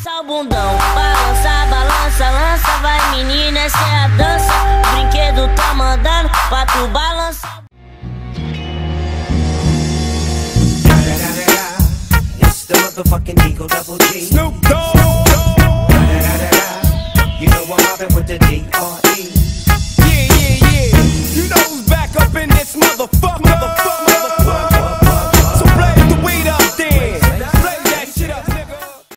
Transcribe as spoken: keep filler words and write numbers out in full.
Balança o bundão, balança, balança, lança, vai menina, essa é a dança. O brinquedo tá mandando pra tu balançar. It's the motherfucking Eagle Double G. Snoop.